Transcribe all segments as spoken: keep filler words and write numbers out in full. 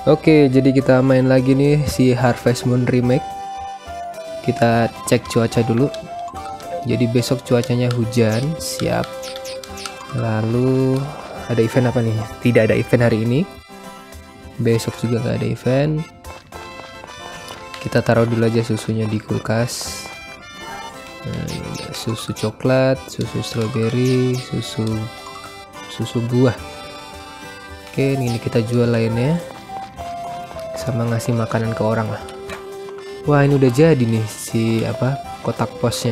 Oke, jadi kita main lagi nih si Harvest Moon Remake. Kita cek cuaca dulu. Jadi besok cuacanya hujan, siap. Lalu ada event apa nih? Tidak ada event hari ini. Besok juga nggak ada event. Kita taruh dulu aja susunya di kulkas. Nah, susu coklat, susu stroberi, susu susu buah. Oke, ini kita jual lainnya. Sama ngasih makanan ke orang lah. Wah, ini udah jadi nih si apa kotak posnya.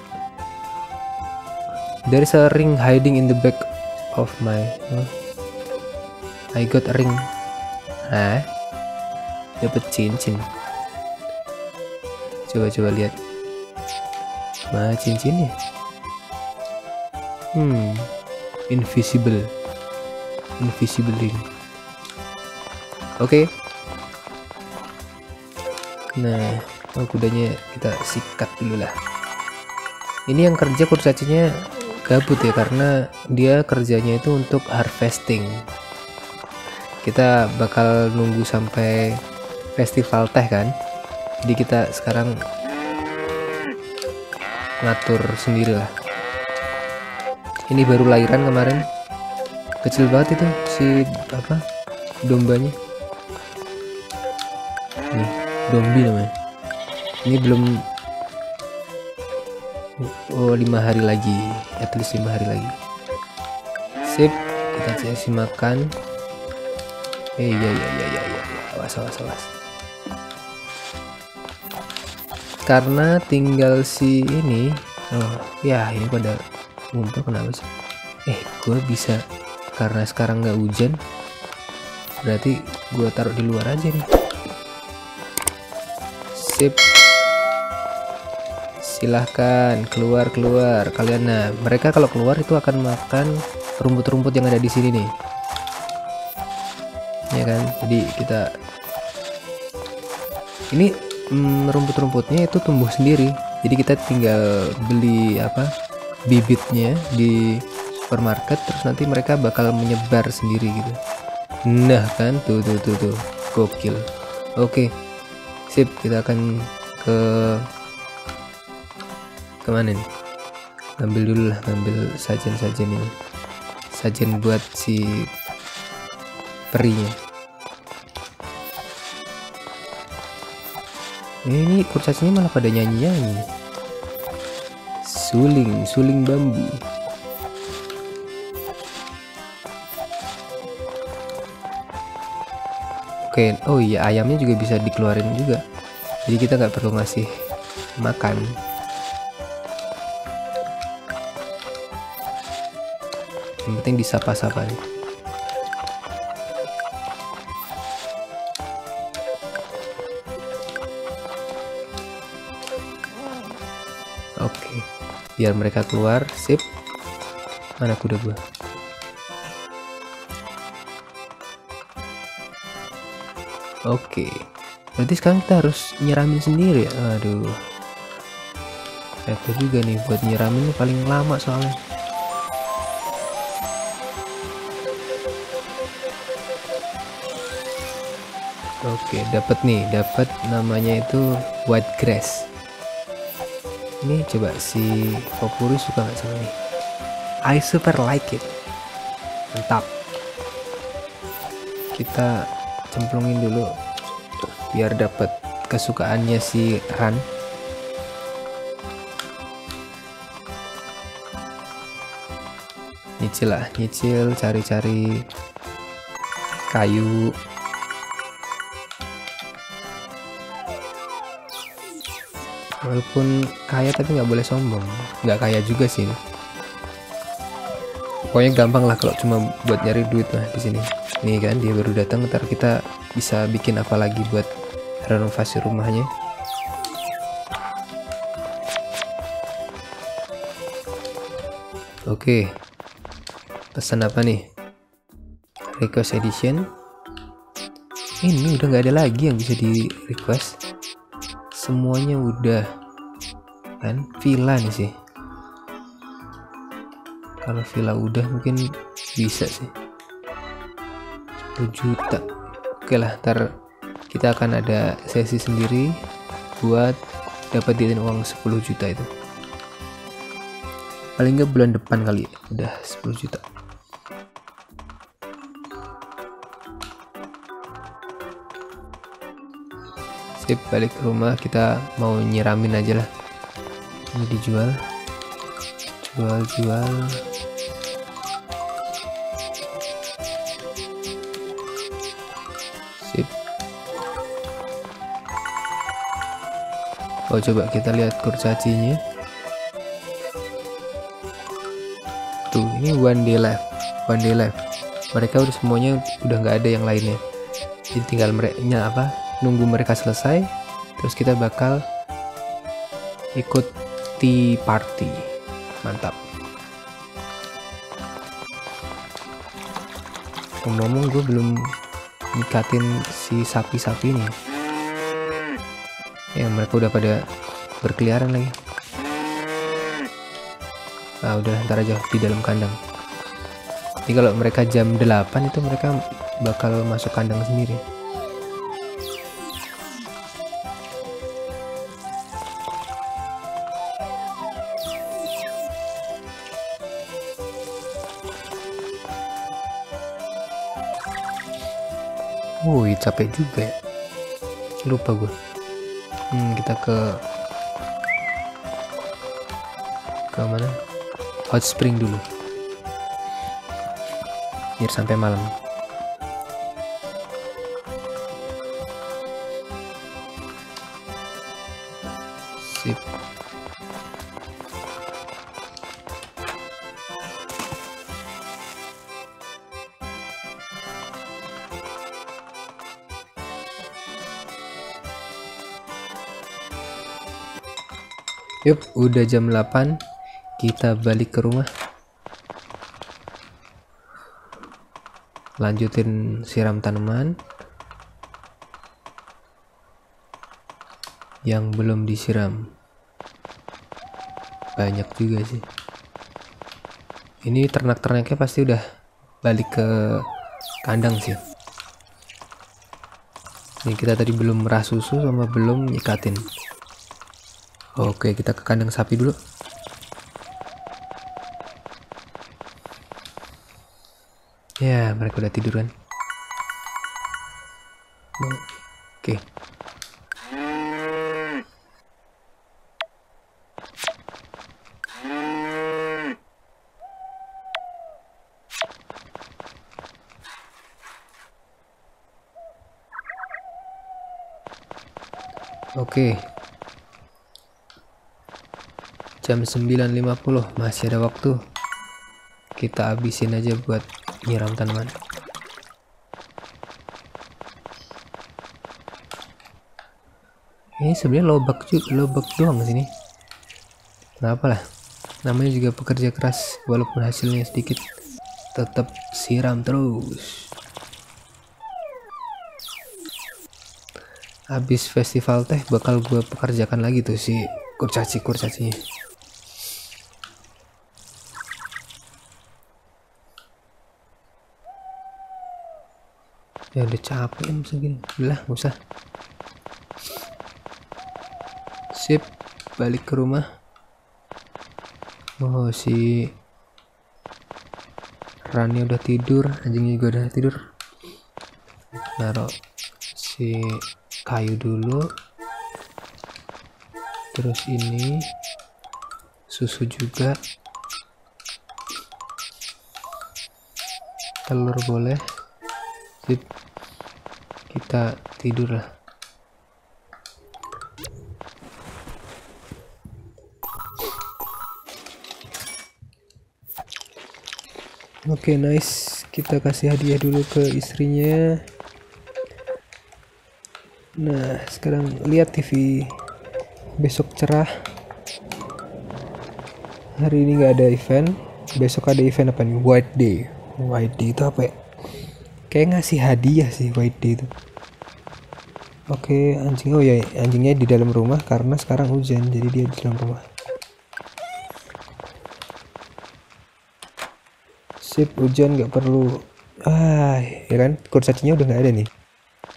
There is a ring hiding in the back of my oh. I got a ring. Hah? Dapat cincin. Coba-coba lihat. Mana cincinnya? Hmm, invisible, invisible ring. Oke. Okay. Nah, oh, kudanya kita sikat dulu lah. Ini yang kerja kurcacinya gabut ya, karena dia kerjanya itu untuk harvesting. Kita bakal nunggu sampai festival teh kan. Jadi kita sekarang ngatur sendiri lah. Ini baru lahiran kemarin, kecil banget itu si apa dombanya. Nih, dombi namanya. Ini belum oh lima hari lagi, at least lima hari lagi. Sip, kita kasih makan. Eh ya ya ya ya ya, awas awas awas. Karena tinggal si ini, oh ya ini pada ngumpul kenapa sih? Eh, gue bisa karena sekarang nggak hujan, berarti gue taruh di luar aja nih. Sip, silahkan keluar keluar kalian. Nah, mereka kalau keluar itu akan makan rumput-rumput yang ada di sini nih, ya kan? Jadi kita ini hmm, rumput-rumputnya itu tumbuh sendiri. Jadi kita tinggal beli apa bibitnya di supermarket, terus nanti mereka bakal menyebar sendiri gitu. Nah kan, tuh tuh tuh tuh, gokil. Oke. Sip, kita akan ke kemana nih? Ngambil dulu lah, ngambil sajen-sajen ini, sajen buat si perinya. Ini kurcacinya malah pada nyanyi-nyanyi. Suling, suling bambu. Oke, oh iya, ayamnya juga bisa dikeluarin juga. Jadi kita nggak perlu ngasih makan. Yang penting disapa-sapa nih. Oke, biar mereka keluar. Sip. Mana kuda gua? Oke, berarti sekarang kita harus nyiramin sendiri ya. Aduh, repot juga nih buat nyiramin, paling lama soalnya. Oke, dapat nih, dapat namanya itu white grass. Ini coba si Popuri suka nggak sama nih? I super like it. Mantap. Kita cemplungin dulu biar dapat kesukaannya si Ran. Nyicil lah, nyicil, cari-cari kayu. Walaupun kaya tapi nggak boleh sombong. Nggak kaya juga sih. Pokoknya gampang lah kalau cuma buat nyari duit lah di sini. Nih kan, dia baru datang, ntar kita bisa bikin apa lagi buat renovasi rumahnya. Oke, pesan apa nih? Request edition. Ini udah nggak ada lagi yang bisa di request. Semuanya udah kan, villa nih sih. Kalau villa udah mungkin bisa sih. sepuluh juta. Oke lah, ntar kita akan ada sesi sendiri buat dapetin uang sepuluh juta itu. Paling nggak bulan depan kali ya, udah sepuluh juta. Sip, balik ke rumah, kita mau nyiramin aja lah. Ini dijual, jual jual. Sip. Oh, coba kita lihat kurcacinya. Tuh, ini one day left, one day left. Mereka udah semuanya udah nggak ada yang lainnya. Jadi tinggal mereka apa? Nunggu mereka selesai, terus kita bakal ikut tea party. Mantap. Ngomong-ngomong, gue belum nikatin si sapi-sapi ini. Ya, mereka udah pada berkeliaran lagi. Nah, udah ntar aja di dalam kandang. Jadi kalau mereka jam delapan itu mereka bakal masuk kandang sendiri. Woi, capek juga ya. Lupa gue. Hmm, kita ke ke mana? Hot Spring dulu. Biar sampai malam. Sip. Yup, udah jam delapan, kita balik ke rumah. Lanjutin siram tanaman yang belum disiram. Banyak juga sih. Ini ternak-ternaknya pasti udah balik ke kandang sih. Ini kita tadi belum merah susu sama belum nyikatin. Oke, kita ke kandang sapi dulu. Ya, mereka udah tidur kan. Oke. Oke. Jam sembilan lima puluh, masih ada waktu. Kita habisin aja buat nyiram tanaman. Ini sebenarnya lobak juga, lobak doang sini. Kenapa lah? Namanya juga pekerja keras, walaupun hasilnya sedikit, tetap siram terus. Habis festival teh bakal gue pekerjakan lagi tuh si kurcaci-kurcacinya. Ya udah capek jam segini. Udah, gak usah. Sip, balik ke rumah. Oh, si Rani udah tidur, anjingnya juga udah tidur. Naruh si kayu dulu. Terus ini susu juga. Telur boleh. Sip. Kita tidur lah. Oke, okay, nice. Kita kasih hadiah dulu ke istrinya. Nah, sekarang lihat T V. Besok cerah. Hari ini nggak ada event. Besok ada event apa nih? White Day. White Day itu apa ya? Kayak ngasih hadiah sih White Day itu. Oke, anjing. Oh ya, anjingnya di dalam rumah karena sekarang hujan, jadi dia di dalam rumah. Sip, hujan nggak perlu. Ah, ya kan? Kurcacinya udah nggak ada nih.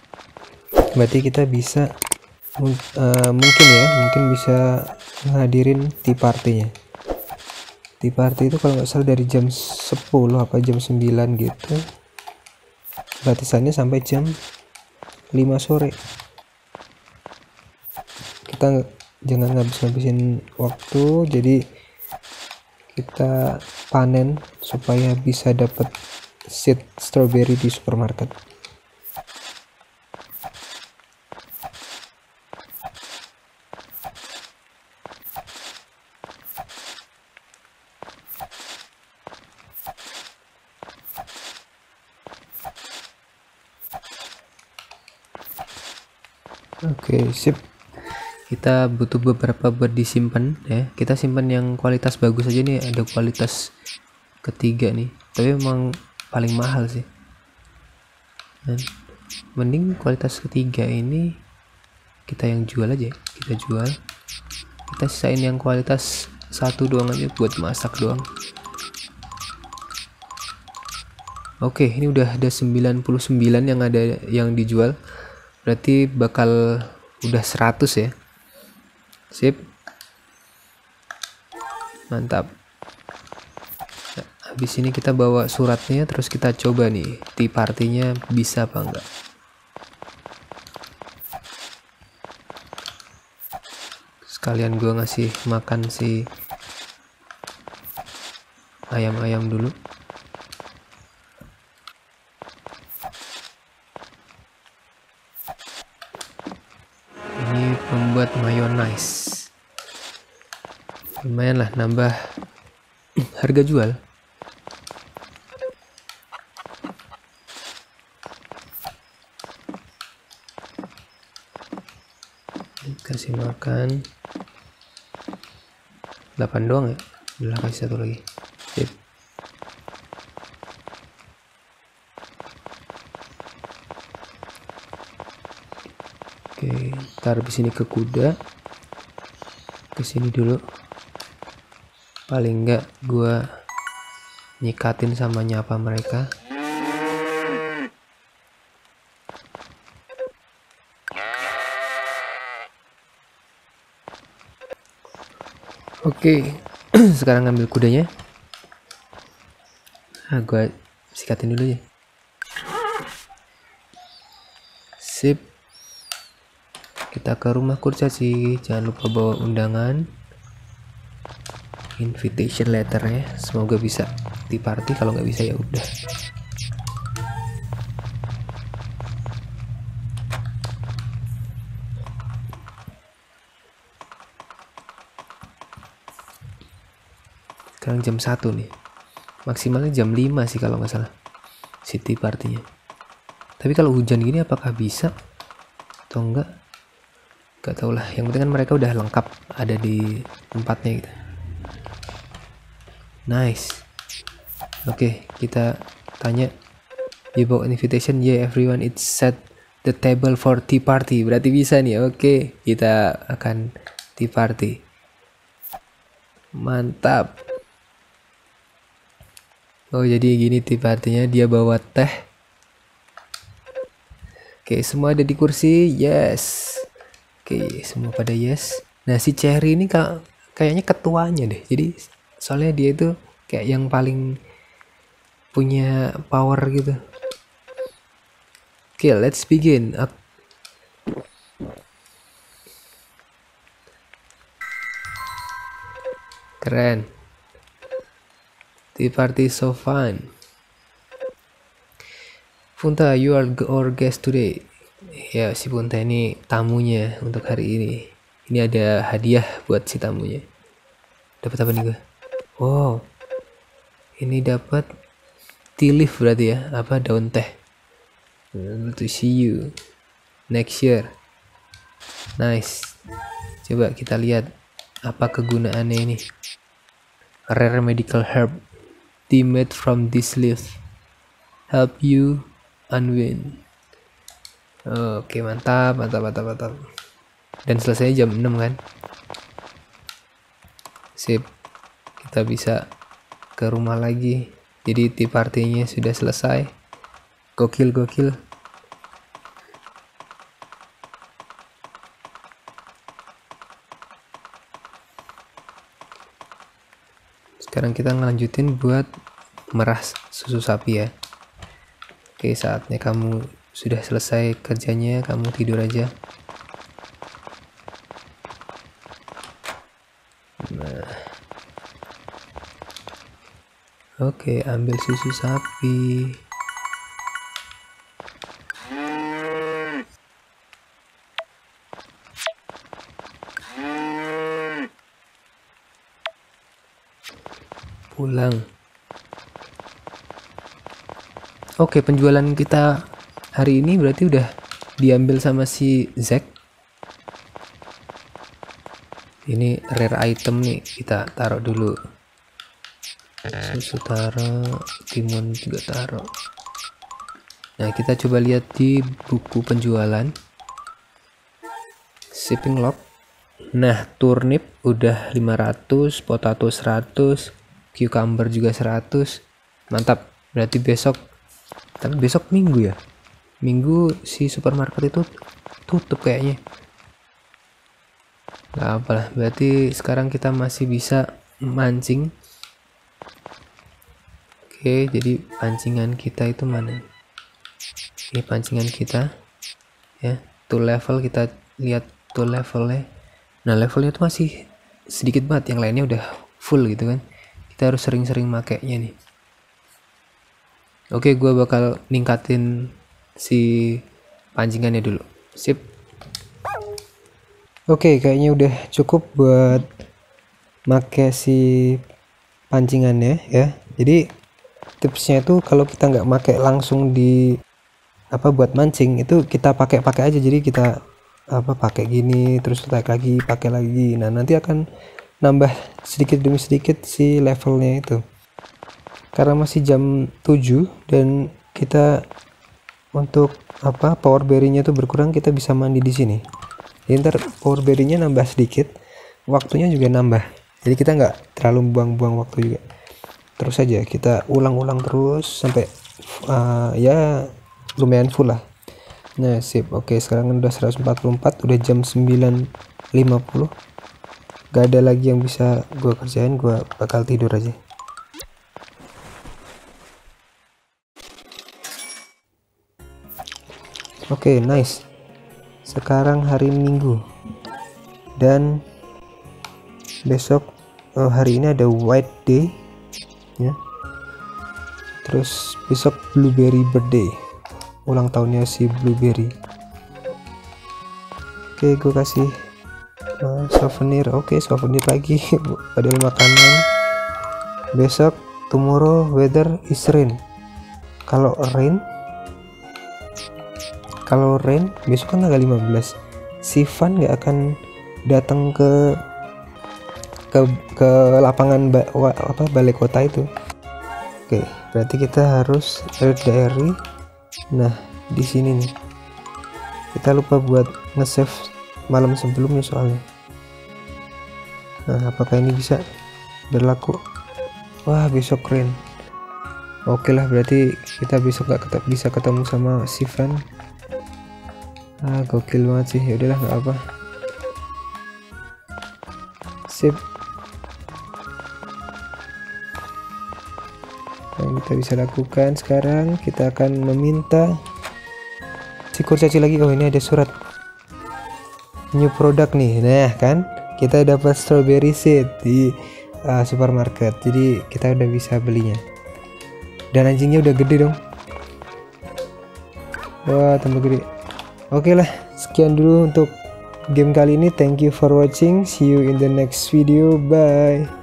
Berarti kita bisa uh, mungkin ya mungkin bisa ngadirin tea party-nya. Tea party itu kalau nggak salah dari jam sepuluh apa jam sembilan gitu, batasannya sampai jam lima sore. Kita jangan ngabis-ngabisin waktu, jadi kita panen supaya bisa dapat seed strawberry di supermarket. Oke, okay, sip. Kita butuh beberapa buat disimpan ya. Kita simpan yang kualitas bagus aja nih. Ada kualitas ketiga nih, tapi memang paling mahal sih. Dan mending kualitas ketiga ini kita yang jual aja. Kita jual. Kita sisain yang kualitas satu doang aja buat masak doang. Oke, okay, ini udah ada sembilan puluh sembilan yang ada yang dijual. Berarti bakal udah seratus ya. Sip. Mantap. Nah, habis ini kita bawa suratnya, terus kita coba nih tea party-nya bisa apa enggak. Sekalian gua ngasih makan si ayam-ayam dulu. Membuat mayonnaise, lumayan lah nambah harga jual. Kasih makan delapan doang ya, udah kasih satu lagi. Sip. Oke, taruh di sini ke kuda, ke sini dulu. Paling enggak gua nyikatin sama nyapa mereka. Oke, sekarang ngambil kudanya. Nah, gua sikatin dulu ya. Sip. Kita ke rumah kurcaci, jangan lupa bawa undangan, invitation letternya. Semoga bisa tea party, kalau nggak bisa ya udah. Sekarang jam satu nih, maksimalnya jam lima sih kalau nggak salah si tea party-nya. Tapi kalau hujan gini apakah bisa atau enggak? Gak tau lah, yang penting kan mereka udah lengkap ada di tempatnya gitu. Nice. Oke, okay, kita tanya, you bought invitation? Yeah, everyone it's set the table for tea party. Berarti bisa nih. Oke, okay, kita akan tea party. Mantap. Oh, jadi gini tea party-nya, dia bawa teh. Oke, okay, semua ada di kursi. Yes. Oke, okay, semua pada yes. Nah, si Cherry ini kak, kayaknya ketuanya deh. Jadi soalnya dia itu kayak yang paling punya power gitu. Oke, okay, let's begin. Keren. Tea party so fun. Punta, you are our guest today. Ya, si Punta ini tamunya untuk hari ini. Ini ada hadiah buat si tamunya. Dapat apa nih gue? Wow, ini dapat tea leaf berarti ya, apa daun teh. To see you next year. Nice. Coba kita lihat apa kegunaannya ini. Rare medical herb, tea made from this leaf, help you unwind. Oke, mantap, mantap, mantap, mantap. Dan selesai jam enam kan? Sip. Kita bisa ke rumah lagi. Jadi tea party-nya sudah selesai. Gokil, gokil. Sekarang kita ngelanjutin buat merah susu sapi ya. Oke, saatnya kamu sudah selesai kerjanya, kamu tidur aja. Nah, oke, ambil susu sapi. Pulang. Oke, penjualan kita hari ini berarti udah diambil sama si Zack. Ini rare item nih, kita taruh dulu. Susu taruh, timun juga taruh. Nah, kita coba lihat di buku penjualan. Shipping log. Nah, turnip udah lima ratus, potato seratus, cucumber juga seratus. Mantap. Berarti besok, tapi besok minggu ya. Minggu si supermarket itu tutup kayaknya. Nah, apalah, berarti sekarang kita masih bisa mancing. Oke, jadi pancingan kita itu mana? Ini pancingan kita ya, tool level, kita lihat tool levelnya. Nah, levelnya itu masih sedikit banget, yang lainnya udah full gitu kan. Kita harus sering-sering makainya nih. Oke, gua bakal ningkatin si pancingannya dulu. Sip. Oke, kayaknya udah cukup buat make si pancingannya ya. Jadi tipsnya itu kalau kita nggak make langsung di apa buat mancing, itu kita pakai-pakai aja. Jadi kita apa pakai gini terus tarik lagi, pakai lagi. Nah, nanti akan nambah sedikit demi sedikit si levelnya itu. Karena masih jam tujuh dan kita untuk apa power berry-nya itu berkurang, kita bisa mandi di sini. Jadi ntar power berry-nya nambah sedikit, waktunya juga nambah. Jadi kita nggak terlalu buang-buang waktu juga. Terus aja kita ulang-ulang terus sampai uh, ya lumayan full lah. Nah, sip. Oke, sekarang udah seratus empat puluh empat, udah jam sembilan lima puluh. Gak ada lagi yang bisa gue kerjain, gue bakal tidur aja. Oke, nice. Sekarang hari Minggu dan besok oh, hari ini ada white day ya. Terus besok blueberry birthday, ulang tahunnya si blueberry. Oke, gue kasih uh, souvenir. Oke, souvenir lagi padahal makanan. Besok tomorrow weather is rain. Kalau rain Kalau rain besok kan tanggal lima belas, si Van nggak akan datang ke ke ke lapangan ba, wa, apa balai kota itu. Oke, berarti kita harus read diary. Nah, di sini nih kita lupa buat nge-save malam sebelumnya soalnya. Nah, apakah ini bisa berlaku? Wah, besok rain. Oke lah, berarti kita besok nggak ketep, bisa ketemu sama si Van. Ah, gokil banget sih. Ya udahlah, nggak apa. Sip. Yang kita bisa lakukan sekarang, kita akan meminta si kurcaci lagi. Oh, ini ada surat new product nih. Nah kan, kita dapat strawberry seed di uh, supermarket. Jadi kita udah bisa belinya. Dan anjingnya udah gede dong. Wah, tambah gede. Oke lah, sekian dulu untuk game kali ini. Thank you for watching. See you in the next video. Bye.